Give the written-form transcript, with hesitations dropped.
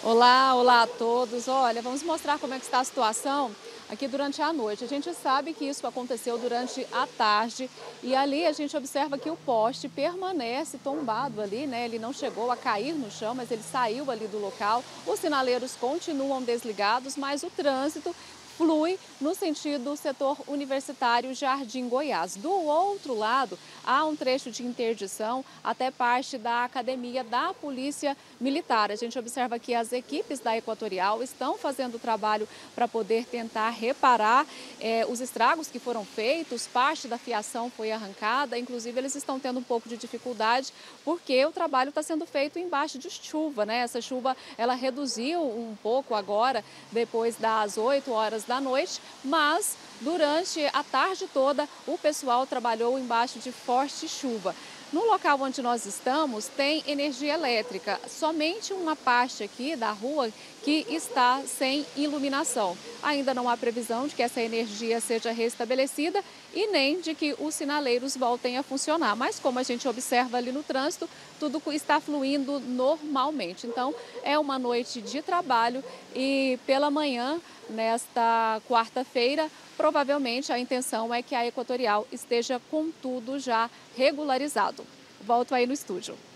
Olá, olá a todos. Olha, vamos mostrar como é que está a situação aqui durante a noite. A gente sabe que isso aconteceu durante a tarde e ali a gente observa que o poste permanece tombado ali, né? Ele não chegou a cair no chão, mas ele saiu ali do local. Os sinaleiros continuam desligados, mas o trânsito flui no sentido setor universitário Jardim Goiás. Do outro lado, há um trecho de interdição até parte da academia da Polícia Militar. A gente observa que as equipes da Equatorial estão fazendo o trabalho para poder tentar reparar os estragos que foram feitos, parte da fiação foi arrancada, inclusive eles estão tendo um pouco de dificuldade porque o trabalho está sendo feito embaixo de chuva, né? Essa chuva, ela reduziu um pouco agora, depois das 8 horas da noite, mas durante a tarde toda o pessoal trabalhou embaixo de forte chuva. No local onde nós estamos tem energia elétrica, somente uma parte aqui da rua que está sem iluminação. Ainda não há previsão de que essa energia seja restabelecida e nem de que os sinaleiros voltem a funcionar. Mas como a gente observa ali no trânsito, tudo está fluindo normalmente. Então é uma noite de trabalho e pela manhã, nesta quarta-feira, provavelmente a intenção é que a Equatorial esteja com tudo já regularizado. Volto aí no estúdio.